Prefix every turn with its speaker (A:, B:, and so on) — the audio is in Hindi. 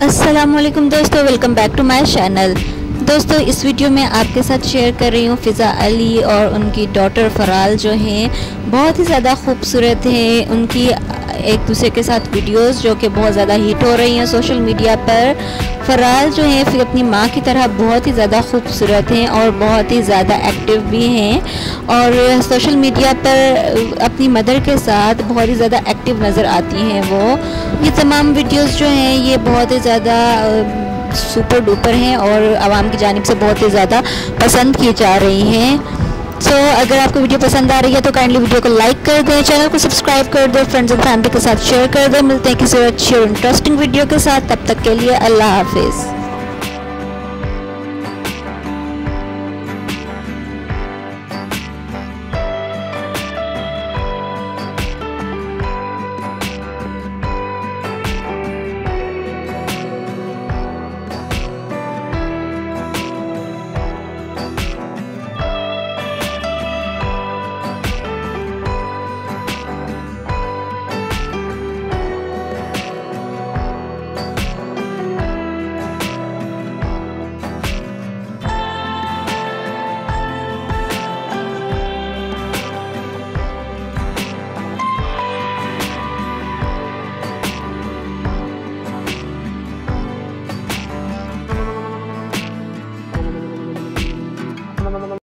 A: अस्सलामुअलैकुम दोस्तों, welcome back to my channel. दोस्तों, इस वीडियो में आपके साथ शेयर कर रही हूँ फ़िज़ा अली और उनकी डॉटर फ़राल जो हैं बहुत ही ज़्यादा खूबसूरत हैं। उनकी एक दूसरे के साथ वीडियोस जो कि बहुत ज़्यादा हिट हो रही हैं सोशल मीडिया पर। फ़राल जो है फिर अपनी माँ की तरह बहुत ही ज़्यादा खूबसूरत हैं और बहुत ही ज़्यादा एक्टिव भी हैं और सोशल मीडिया पर अपनी मदर के साथ बहुत ही ज़्यादा एक्टिव नज़र आती हैं वो। ये तमाम वीडियोस जो हैं ये बहुत ही ज़्यादा सुपर डुपर हैं और आवाम की जानिब से बहुत ही ज़्यादा पसंद की जा रही हैं। अगर आपको वीडियो पसंद आ रही है तो काइंडली वीडियो को लाइक कर दें, चैनल को सब्सक्राइब कर दें, फ्रेंड्स एंड फैमिली के साथ शेयर कर दें। मिलते हैं किसी अच्छी और इंटरेस्टिंग वीडियो के साथ, तब तक के लिए अल्लाह हाफिज़।